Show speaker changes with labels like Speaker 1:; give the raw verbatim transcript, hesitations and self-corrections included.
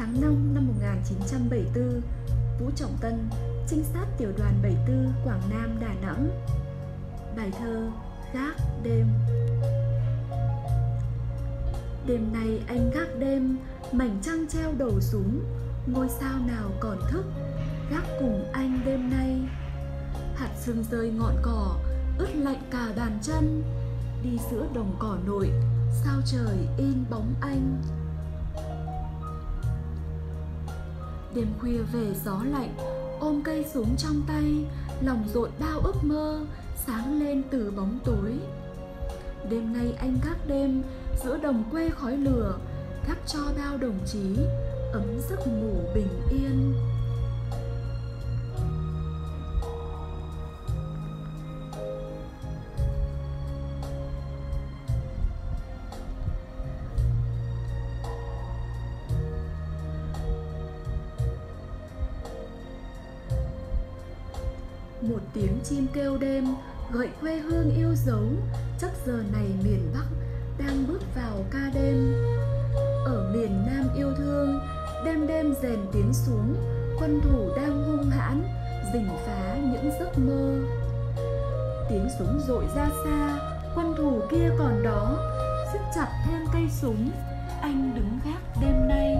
Speaker 1: tháng năm năm một nghìn chín trăm bảy mươi tư, Vũ Trọng Tân, trinh sát tiểu đoàn bảy mươi tư, Quảng Nam, Đà Nẵng. Bài thơ Gác đêm. Đêm nay anh gác đêm, mảnh trăng treo đầu súng, ngôi sao nào còn thức, gác cùng anh đêm nay. Hạt sương rơi ngọn cỏ, ướt lạnh cả bàn chân, đi giữa đồng cỏ nội, sao trời in bóng anh. Đêm khuya về gió lạnh, ôm cây súng trong tay, lòng dội bao ước mơ, sáng lên từ bóng tối. Đêm nay anh gác đêm, giữa đồng quê khói lửa, gác cho bao đồng chí ấm giấc ngủ bình yên. Một tiếng chim kêu đêm gợi quê hương yêu dấu, chắc giờ này miền Bắc đang bước vào ca đêm. Ở miền Nam yêu thương, đêm đêm rèn tiếng xuống, quân thủ đang hung hãn rình phá những giấc mơ. Tiếng súng dội ra xa, quân thủ kia còn đó, siết chặt thêm cây súng, anh đứng gác đêm nay.